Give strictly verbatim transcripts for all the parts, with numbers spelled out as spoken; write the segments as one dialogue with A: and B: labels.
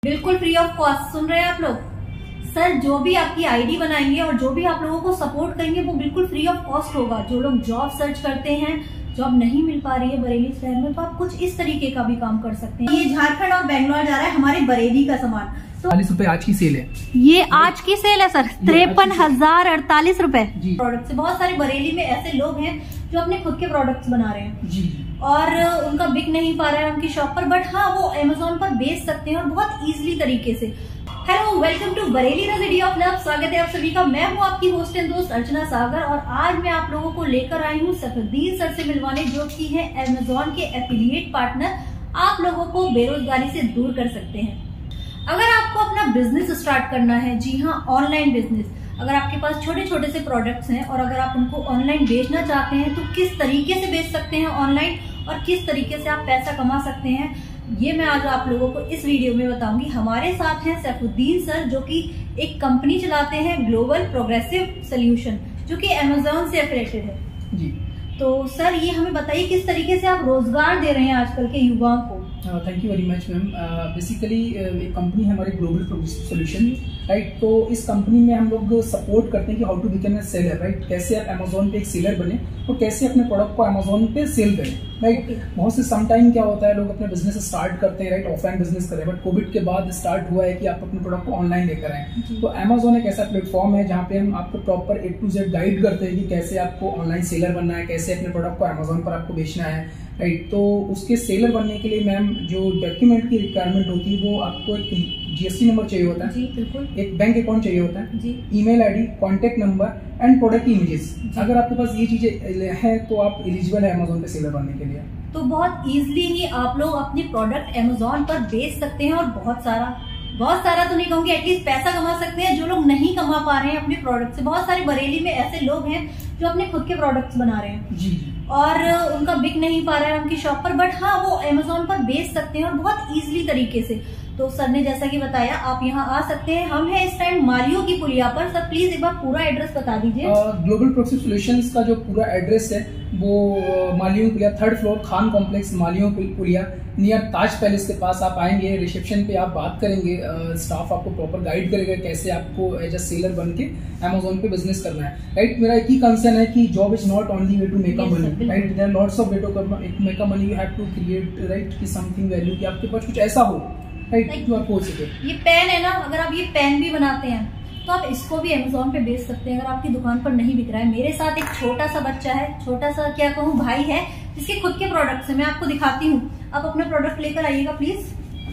A: बिल्कुल free of cost. सुन रहे हैं आप लोग? सर जो भी आपकी आईडी बनाएंगे और जो भी आप लोगों को सपोर्ट करेंगे वो बिल्कुल फ्री ऑफ कॉस्ट होगा। जो लोग जॉब सर्च करते हैं, जॉब नहीं मिल पा रही है बरेली शहर में, तो आप कुछ इस तरीके का भी काम कर सकते हैं। ये झारखंड और बेंगलोर जा रहा है हमारे बरेली का सामान। तो
B: अड़तालीस रुपए आज की सेल है।
A: ये आज की सेल है सर, तिरपन हजार अड़तालीस रूपए प्रोडक्ट से। बहुत सारे बरेली में ऐसे लोग हैं जो अपने खुद के प्रोडक्ट्स बना रहे हैं
B: जी
A: और उनका बिक नहीं पा रहा है उनकी शॉप पर, बट हाँ वो अमेजोन पर बेच सकते हैं और बहुत इजीली तरीके से। हेलो, वेलकम टू बरेली रेसिडी ऑफ लव। स्वागत है आप सभी का। मैं हूँ आपकी होस्ट एंड दोस्त अर्चना सागर और आज मैं आप लोगों को लेकर आई हूँ सैफुद्दीन सर से मिलवाने, जो कि है अमेजोन के एफिलिएट पार्टनर। आप लोगों को बेरोजगारी से दूर कर सकते हैं। अगर आपको अपना बिजनेस स्टार्ट करना है, जी हाँ ऑनलाइन बिजनेस, अगर आपके पास छोटे छोटे से प्रोडक्ट्स हैं और अगर आप उनको ऑनलाइन बेचना चाहते हैं तो किस तरीके से बेच सकते हैं ऑनलाइन और किस तरीके से आप पैसा कमा सकते हैं, ये मैं आज आप लोगों को इस वीडियो में बताऊंगी। हमारे साथ हैं सैफुद्दीन सर, जो कि एक कंपनी चलाते हैं ग्लोबल प्रोग्रेसिव सोल्यूशन, जो कि अमेजोन से एफिलिएटेड है
B: जी।
A: तो सर ये हमें बताइए किस तरीके से आप रोजगार दे रहे हैं आजकल के युवाओं को।
B: Thank you very much ma'am. Basically एक कंपनी है हमारी ग्लोबल प्रोग्रेसिव सोल्यूशन, राइट। तो इस कंपनी में हम लोग सपोर्ट करते हैं कि how to become a seller, right. कैसे आप अमेजोन पे एक सेलर बने और कैसे अपने प्रोडक्ट को अमेजोन पे सेल करें, राइट। बहुत से सम टाइम क्या होता है, लोग अपने बिजनेस स्टार्ट करते हैं, राइट, ऑफलाइन बिजनेस करें, बट कोविड के बाद स्टार्ट हुआ है कि आप अपने प्रोडक्ट को ऑनलाइन लेकर आए। तो अमेजोन एक ऐसा प्लेटफॉर्म है जहाँ पे हम आपको proper A to Z guide करते हैं कि कैसे आपको ऑनलाइन सेलर बनना है, कैसे अपने प्रोडक्ट को अमेजोन पर आपको बेचना है, राइट। तो उसके सेलर बनने के लिए मैम जो डॉक्यूमेंट की रिक्वायरमेंट होती है वो आपको एक जीएसटी नंबर चाहिए होता है जी, बिल्कुल। एक बैंक अकाउंट चाहिए होता है जी, email ID, contact number and product images. अगर आपके पास ये चीजें है तो आप एलिजिबल है अमेजोन पे सेलर बनने के लिए।
A: तो बहुत इजीली ही आप लोग अपने प्रोडक्ट अमेजोन पर बेच सकते हैं और बहुत सारा बहुत सारा तो नहीं कहूंगी, एटलीस्ट पैसा कमा सकते हैं। जो लोग नहीं कमा पा रहे हैं अपने प्रोडक्ट से, बहुत सारे बरेली में ऐसे लोग हैं जो अपने खुद के प्रोडक्ट्स बना रहे हैं
B: जी
A: और उनका बिक नहीं पा रहा है उनकी शॉप पर, बट हाँ वो अमेजोन पर बेच सकते हैं और बहुत इजीली तरीके से। तो सर ने जैसा कि बताया आप यहाँ आ सकते हैं। हम हैं इस टाइम मालियो की पुलिया पर। सर प्लीज एक बार पूरा एड्रेस बता दीजिए।
B: ग्लोबल प्रोग्रेसिव सॉल्यूशंस का जो पूरा एड्रेस है वो मालियो पुलिया, थर्ड फ्लोर, खान कॉम्प्लेक्स, मालियो पुलिया, नियर ताज पैलेस के पास आप आएंगे। रिसेप्शन पे आप बात करेंगे, स्टाफ आपको प्रॉपर गाइड करेगा कैसे आपको एज अ सेलर बन के अमेजोन पे बिजनेस करना है, राइट। मेरा एक ही कंसर्न है कि job is not only way to make a money, right. There are lots of way to make a money. You have to create, right, की समथिंग वैल्यू, कि आपके पास कुछ ऐसा हो, राइट, जो आप हो सके।
A: ये पेन है ना, अगर आप ये पेन भी बनाते हैं तो आप इसको भी अमेजोन पे बेच सकते हैं अगर आपकी दुकान पर नहीं बिक रहा है। मेरे साथ एक छोटा सा बच्चा है, छोटा सा क्या कहूँ भाई है, जिसके खुद के प्रोडक्ट्स है। मैं आपको दिखाती हूँ, आप अपना प्रोडक्ट लेकर आइएगा प्लीज।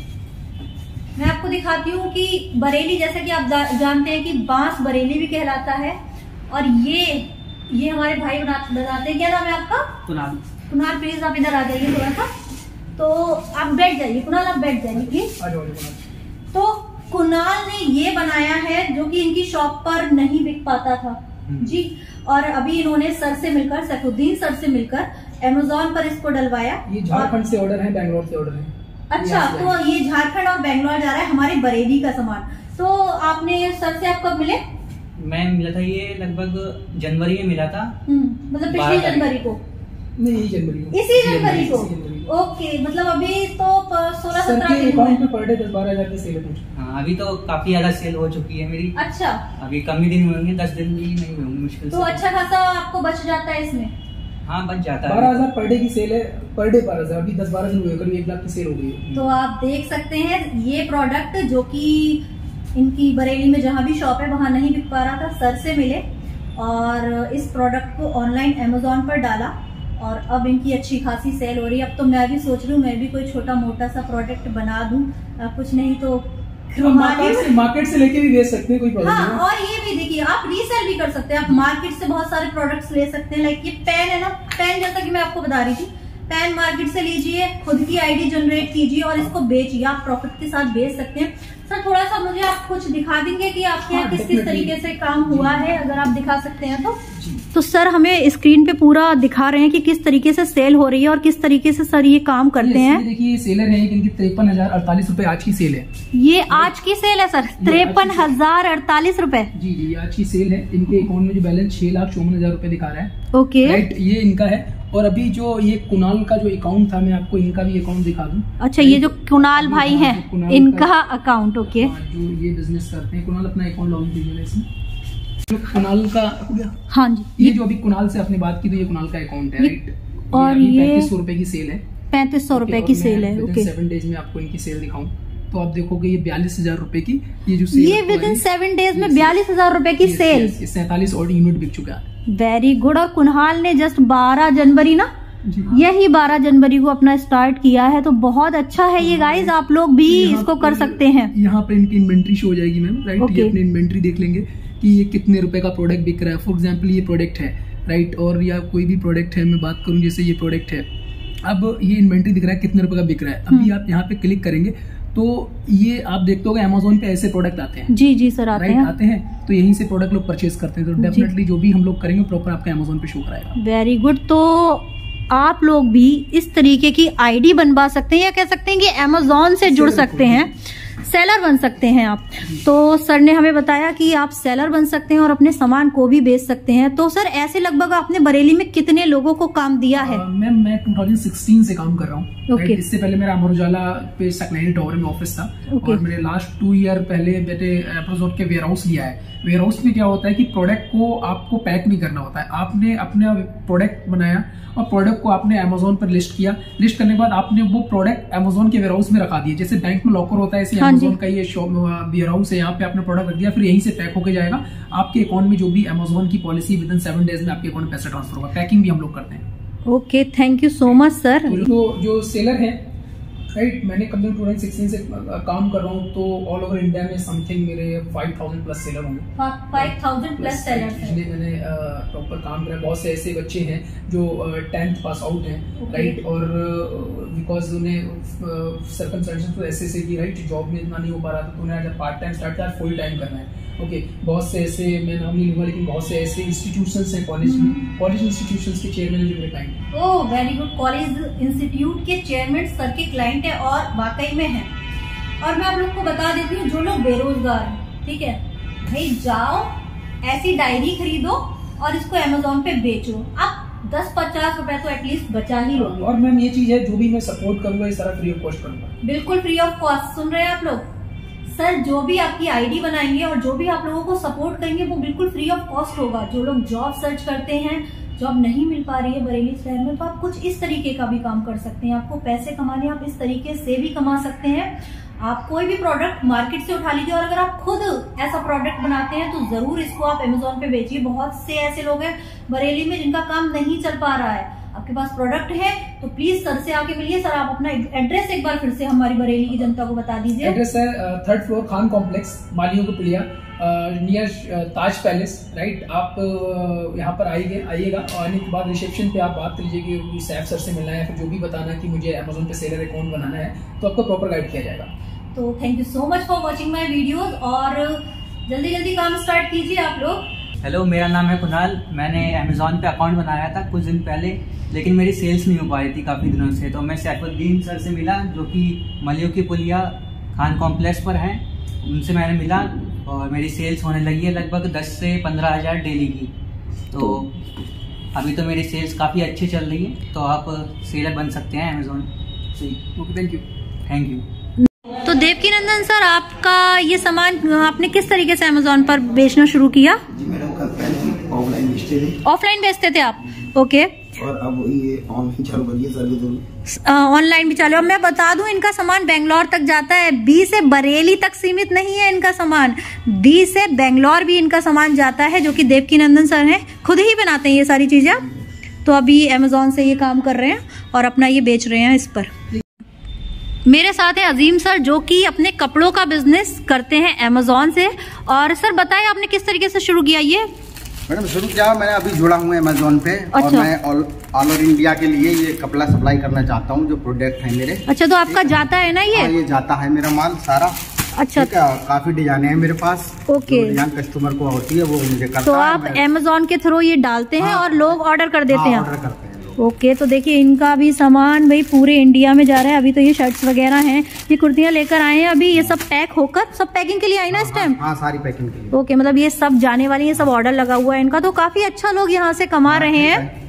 A: मैं आपको दिखाती हूँ कि बरेली, जैसा कि आप जानते हैं कि बांस बरेली भी कहलाता है। और ये ये हमारे भाई बनाते हैं। क्या नाम है आपका?
B: कुणाल।
A: कुणाल प्लीज आप इधर आ जाइए थोड़ा सा। तो आप बैठ जाइए कुणाल, आप बैठ जाइए प्लीज। तो कुणाल ने ये बनाया है जो कि इनकी शॉप पर नहीं बिक पाता था जी, और अभी इन्होंने सर से मिलकर, सैफुद्दीन सर से मिलकर अमेजोन पर इसको डलवाया।
B: ये झारखंड से ऑर्डर है, बेंगलोर से ऑर्डर है।
A: अच्छा, तो ये झारखंड और बेंगलोर जा रहा है हमारे बरेली का सामान। तो आपने सर से आप कब मिले?
C: मैं मिला था ये लगभग जनवरी में मिला था,
A: मतलब पिछली जनवरी को?
B: नहीं, यही जनवरी को।
A: इसी जनवरी को? ओके, मतलब अभी तो सोलह सत्रह दिन
B: अकाउंट पे पर डे दस बारह हजार की सेल है।
C: हाँ, अभी तो काफी ज्यादा सेल हो चुकी है मेरी।
A: अच्छा,
C: अभी कम ही दिन होंगे, दस दिन भी नहीं होंगे मुश्किल
A: तो
C: से।
A: अच्छा खासा आपको बच जाता है इसमें?
C: हाँ, बच जाता है।
B: बारह हजार पर डे की सेल है, पर डे बारह हजार। अभी दस बारह दिन हुए, करीब एक लाख की सेल हो गई।
A: तो आप देख सकते हैं ये प्रोडक्ट जो कि इनकी बरेली में जहां भी शॉप है वहां नहीं बिक पा रहा था, सर से मिले और इस प्रोडक्ट को ऑनलाइन अमेजोन पर डाला और अब इनकी अच्छी खासी सेल हो रही है। अब तो मैं भी सोच रही हूँ मैं भी कोई छोटा मोटा सा प्रोडक्ट बना दूं, कुछ नहीं तो
B: मार्केट से, मार्केट से लेके भी बेच सकते हैं, कोई प्रॉब्लम
A: हाँ,
B: नहीं।
A: और ये भी देखिए आप रीसेल भी कर सकते हैं। आप मार्केट से बहुत सारे प्रोडक्ट्स ले सकते हैं। लाइक ये पेन है ना, पेन जैसा कि मैं आपको बता रही थी, पेन मार्केट से लीजिए, खुद की आईडी जनरेट कीजिए और इसको बेचिए। आप प्रॉफिट के साथ बेच सकते हैं। सर थोड़ा सा मुझे आप कुछ दिखा देंगे कि आपके यहाँ किस किस तरीके से काम हुआ है, अगर आप दिखा सकते हैं तो। तो सर हमें स्क्रीन पे पूरा दिखा रहे हैं कि किस तरीके से सेल हो रही है और किस तरीके से सर ये काम करते हैं।
B: देखिए सेलर है, इनकी तिरपन हजार अड़तालीस रूपए आज की सेल है।
A: ये आज की सेल है सर, तिरपन हजार अड़तालीस रूपए
B: जी जी, आज की सेल है। इनके अकाउंट में जो बैलेंस छह लाख चौवन हजार रूपए दिखा रहा है।
A: ओके,
B: राइट, ये इनका है। और अभी जो ये कुणाल का जो अकाउंट था, मैं आपको इनका भी अकाउंट दिखा दूं।
A: अच्छा, ये जो कुणाल भाई हैं, इनका अकाउंट। ओके,
B: जो ये बिजनेस करते हैं, कुणाल अपना अकाउंट लॉगिन कीजिए इसमें। जो कुणाल का,
A: हाँ जी,
B: ये जो अभी कुणाल से आपने बात की, तो ये कुणाल का अकाउंट है, राइट।
A: और ये
B: पैंतीस सौ रुपए की सेल है,
A: पैंतीस सौ रुपए की सेल है। ओके,
B: सेवन डेज में आपको इनकी सेल दिखाऊं तो आप देखोगे ये बयालीस हजार रुपए की ये जो सेल,
A: ये विद इन सेवन डेज में बयालीस हजार रुपए की सेल,
B: सैतालीस और यूनिट बिक चुका है।
A: Very good. और कुणाल ने जस्ट बारह जनवरी ना, यही बारह जनवरी को अपना स्टार्ट किया है, तो बहुत अच्छा है ये गाइस, आप लोग भी इसको कर सकते हैं।
B: यहाँ पे इनकी इन्वेंट्री शो हो जाएगी मैम, राइट। ये अपनी इन्वेंट्री देख लेंगे कि ये कितने रुपए का प्रोडक्ट बिक रहा है। फॉर एग्जाम्पल ये प्रोडक्ट है, राइट, और या कोई भी प्रोडक्ट है, मैं बात करूँ जैसे ये प्रोडक्ट है, अब ये इन्वेंट्री दिख रहा है कितने रुपए का बिक रहा है। अभी आप यहाँ पे क्लिक करेंगे तो ये आप देखते हो अमेज़न पे ऐसे प्रोडक्ट आते हैं।
A: जी जी सर, आते हैं
B: आते हैं तो यहीं से प्रोडक्ट लोग परचेज करते हैं। तो डेफिनेटली जो भी हम लोग करेंगे प्रॉपर आपके अमेज़न पे शो कराएगा।
A: Very good. तो आप लोग भी इस तरीके की आईडी बनवा सकते हैं, या कह सकते हैं कि अमेज़न से जुड़ सकते हैं, सेलर बन सकते हैं आप। तो सर ने हमें बताया कि आप सेलर बन सकते हैं और अपने सामान को भी बेच सकते हैं। तो सर ऐसे लगभग आपने बरेली में कितने लोगों को काम दिया है?
B: मैम मैं दो हज़ार सोलह से काम कर रहा हूँ।
A: Okay.
B: इससे पहले मेरा अमर उजाला पे सकलैनी टावर में ऑफिस था। okay. और मैंने लास्ट टू ईयर पहले बेटे एप्रोजोट के वेयर हाउस लिया है। वेयर हाउस में क्या होता है कि प्रोडक्ट को आपको पैक नहीं करना होता है, आपने अपना प्रोडक्ट बनाया और प्रोडक्ट को आपने अमेज़न पर लिस्ट किया। लिस्ट करने के बाद आपने वो प्रोडक्ट अमेज़न के वेयर हाउस में रखा दिया। जैसे बैंक में लॉकर होता है, ऐसे अमेज़न का ये शॉप वेयर हाउस है, यहाँ पे आपने प्रोडक्ट रख दिया, फिर यहीं से पैक होकर जाएगा आपके अकाउंट में। जो भी अमेज़न की policy within seven days में आपके अकाउंट में पैसा ट्रांसफर होगा। पैकिंग भी हम लोग करते हैं।
A: Okay, thank you so much sir.
B: तो जो सेलर है, राइट, मैंने कभी दो हज़ार सोलह से काम कर रहा हूँ, तो ऑल ओवर इंडिया में समथिंग मेरे पाँच हज़ार प्लस सेलर होंगे।
A: पाँच हज़ार प्लस सेलर हैं।
B: इसलिए मैंने प्रॉपर काम करा। बहुत से ऐसे बच्चे हैं जो टेंथ पास आउट हैं, राइट, और बिकॉज उन्हें सर्कमस्टेंसेस तो ऐसे से कि राइट जॉब में इतना नहीं हो पा रहा था, तो उन्हें जब पार्ट टाइम स्टार्ट किया, फुल टाइम करना है। ओके, बहुत से ऐसे, मैं नाम नहीं लूंगा, लेकिन बहुत से ऐसे इंस्टीट्यूशंस हैं कॉलेज में, कॉलेज इंस्टीट्यूशंस के चेयरमैन जो मेरे client.
A: Oh very good. College institute के चेयरमैन सर के क्लाइंट है और वाकई में है। और मैं आप लोग को बता देती हूँ, जो लोग बेरोजगार हैं, ठीक है भाई, जाओ ऐसी डायरी खरीदो और इसको अमेज़न पे बेचो। आप दस पचास रुपए तो एटलीस्ट बचा ही लोगे।
B: और मैम ये चीज है, जो भी मैं सपोर्ट करूंगा ये सारा फ्री ऑफ कॉस्ट करूंगा।
A: बिल्कुल फ्री ऑफ कॉस्ट। सुन रहे हैं आप लोग? सर जो भी आपकी आईडी बनाएंगे और जो भी आप लोगों को सपोर्ट करेंगे वो बिल्कुल फ्री ऑफ कॉस्ट होगा। जो लोग जॉब सर्च करते हैं, जॉब नहीं मिल पा रही है बरेली शहर में, तो आप कुछ इस तरीके का भी काम कर सकते हैं। आपको पैसे कमाने, आप इस तरीके से भी कमा सकते हैं। आप कोई भी प्रोडक्ट मार्केट से उठा लीजिए, और अगर आप खुद ऐसा प्रोडक्ट बनाते हैं तो जरूर इसको आप अमेज़न पे बेचिए। बहुत से ऐसे लोग हैं बरेली में जिनका काम नहीं चल पा रहा है। आपके पास प्रोडक्ट है तो प्लीज सर से आके मिलिए। सर आप अपना एड्रेस एक बार फिर से हमारी बरेली की जनता को बता दीजिए।
B: एड्रेस है थर्ड फ्लोर खान कॉम्प्लेक्स, मालियों को पिलिया, नियर ताज पैलेस, राइट। आप यहाँ पर आइए आइएगा और आने के बाद रिसेप्शन पे आप बात कर लीजिए कि सैफ सर से मिलना है, फिर जो भी बताना है कि मुझे अमेज़न पे सेलर अकाउंट बनाना है, तो आपको प्रॉपर गाइड किया जाएगा।
A: तो thank you so much for watching my videos, और जल्दी जल्दी काम स्टार्ट कीजिए आप लोग।
C: हेलो, मेरा नाम है कुणाल। मैंने अमेज़न पे अकाउंट बनाया था कुछ दिन पहले, लेकिन मेरी सेल्स नहीं हो पा रही थी काफ़ी दिनों से। तो मैं सैफुद्दीन सर से मिला, जो कि मलियों की पुलिया खान कॉम्प्लेक्स पर हैं। उनसे मैंने मिला और मेरी सेल्स होने लगी है लगभग दस से पंद्रह हज़ार डेली की। तो अभी तो मेरी सेल्स काफ़ी अच्छी चल रही है, तो आप सेलर बन सकते हैं अमेज़न से।
B: Okay, thank you.
C: Thank you.
A: तो देवकी नंदन सर, आपका ये सामान आपने किस तरीके से अमेज़न पर बेचना शुरू किया?
D: जी मैडम, कल पहले ऑफलाइन बेचते थे।
A: ऑफलाइन बेचते थे आप? ओके।
D: और अब ये ऑनलाइन चालू कर दिया सर्विस।
A: ऑनलाइन भी चालू। अब मैं बता दूं, इनका सामान बेंगलोर तक जाता है। बी से बरेली तक सीमित नहीं है इनका सामान, बी से बेंगलोर भी इनका सामान जाता है, जो कि देवकी नंदन सर हैं, खुद ही बनाते हैं ये सारी चीजें। तो अभी अमेज़न से ये काम कर रहे हैं और अपना ये बेच रहे हैं इस पर। मेरे साथ है अजीम सर, जो कि अपने कपड़ों का बिजनेस करते हैं अमेज़न से। और सर बताएं, आपने किस तरीके से शुरू किया ये?
D: मैडम शुरू किया, मैंने अभी जुड़ा हूँ अमेज़न पे। अच्छा। और मैं ऑल ऑल ओवर इंडिया के लिए ये कपड़ा सप्लाई करना चाहता हूँ, जो प्रोडक्ट है मेरे।
A: अच्छा, तो आपका जाता है ना ये?
D: हाँ, ये जाता है मेरा माल सारा।
A: अच्छा,
D: काफी डिजाइन है मेरे पास।
A: ओके।
D: डिजाइन कस्टमर को होती है वो मुझे करता है।
A: तो आप अमेज़न के थ्रू ये डालते हैं और लोग ऑर्डर कर देते हैं?
D: ऑर्डर करते हैं।
A: ओके, तो देखिए इनका भी सामान भाई पूरे इंडिया में जा रहा है। अभी तो ये शर्ट्स वगैरह हैं, ये कुर्तियां लेकर आए हैं अभी। ये सब पैक होकर, सब पैकिंग के लिए आई ना इस टाइम?
D: हाँ, सारी पैकिंग के लिए।
A: ओके, मतलब ये सब जाने वाली है, सब ऑर्डर लगा हुआ है इनका। तो काफी अच्छा लोग यहाँ से कमा रहे हैं।